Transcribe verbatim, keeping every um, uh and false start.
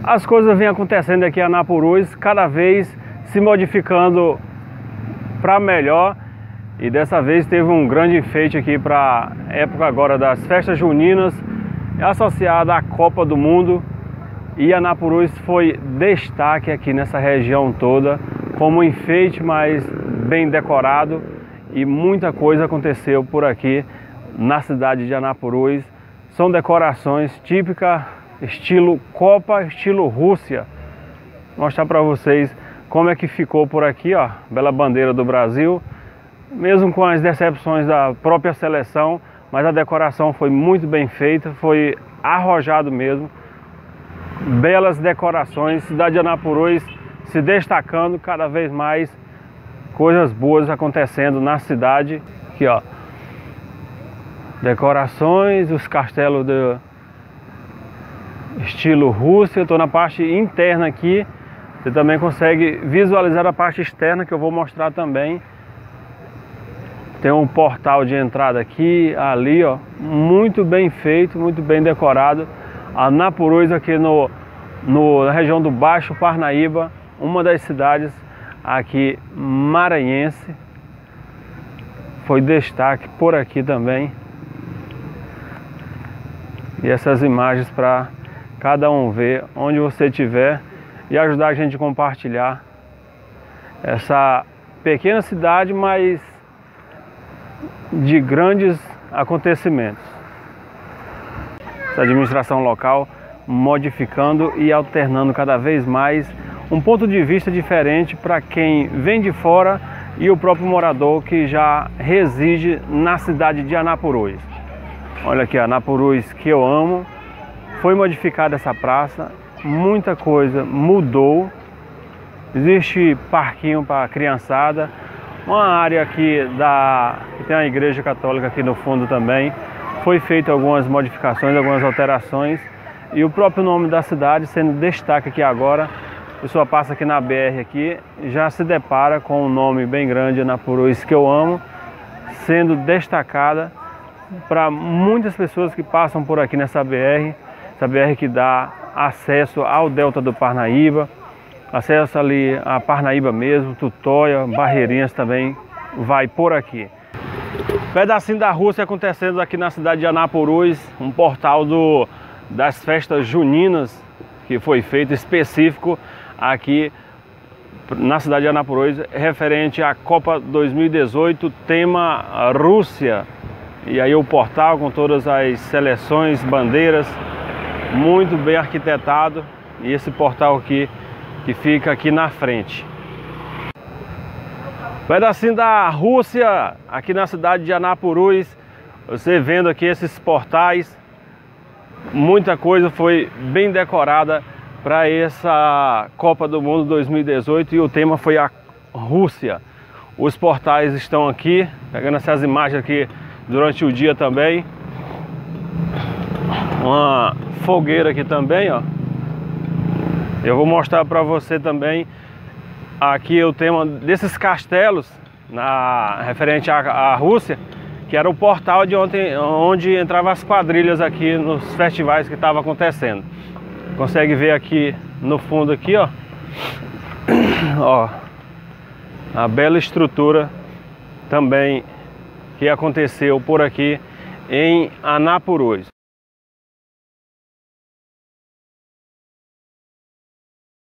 As coisas vêm acontecendo aqui em Anapurus, cada vez se modificando para melhor. E dessa vez teve um grande enfeite aqui para a época agora das festas juninas, associada à Copa do Mundo. E Anapurus foi destaque aqui nessa região toda, como um enfeite mais bem decorado. E muita coisa aconteceu por aqui na cidade de Anapurus. São decorações típicas, estilo Copa, estilo Rússia. Vou mostrar para vocês como é que ficou por aqui, ó, bela bandeira do Brasil. Mesmo com as decepções da própria seleção, mas a decoração foi muito bem feita, foi arrojado mesmo. Belas decorações, cidade de Anapurus se destacando cada vez mais, coisas boas acontecendo na cidade. Aqui, ó, decorações, os castelos do estilo Rússia. Estou na parte interna aqui, você também consegue visualizar a parte externa que eu vou mostrar também. Tem um portal de entrada aqui, ali, ó, muito bem feito, muito bem decorado. Anapurus aqui no, no, na região do Baixo Parnaíba, uma das cidades aqui maranhense. Foi destaque por aqui também. E essas imagens para cada um ver onde você estiver e ajudar a gente a compartilhar essa pequena cidade, mas de grandes acontecimentos. Essa administração local modificando e alternando cada vez mais um ponto de vista diferente para quem vem de fora e o próprio morador que já reside na cidade de Anapurus. Olha aqui, Anapurus que eu amo. Foi modificada essa praça, muita coisa mudou. Existe parquinho para criançada. Uma área aqui da... tem a igreja católica aqui no fundo também. Foi feito algumas modificações, algumas alterações. E o próprio nome da cidade sendo destaque aqui agora. A pessoa passa aqui na B R aqui, já se depara com um nome bem grande, Anapurus que eu amo, sendo destacada para muitas pessoas que passam por aqui nessa B R. Essa B R que dá acesso ao Delta do Parnaíba, acesso ali a Parnaíba mesmo, Tutóia, Barreirinhas também vai por aqui. Pedacinho da Rússia acontecendo aqui na cidade de Anapurus, um portal do, das festas juninas que foi feito específico aqui na cidade de Anapurus, referente à Copa dois mil e dezoito, tema Rússia. E aí o portal com todas as seleções, bandeiras, muito bem arquitetado. E esse portal aqui que fica aqui na frente. Pedacinho da Rússia aqui na cidade de Anapurus, você vendo aqui esses portais, muita coisa foi bem decorada para essa Copa do Mundo dois mil e dezoito e o tema foi a Rússia. Os portais estão aqui, pegando essas imagens aqui durante o dia também. Uma fogueira aqui também, ó. Eu vou mostrar para você também aqui o tema desses castelos na referente à, à Rússia, que era o portal de ontem, onde entravam as quadrilhas aqui nos festivais que estavam acontecendo. Consegue ver aqui no fundo aqui, ó, ó, a bela estrutura também que aconteceu por aqui em Anapurus.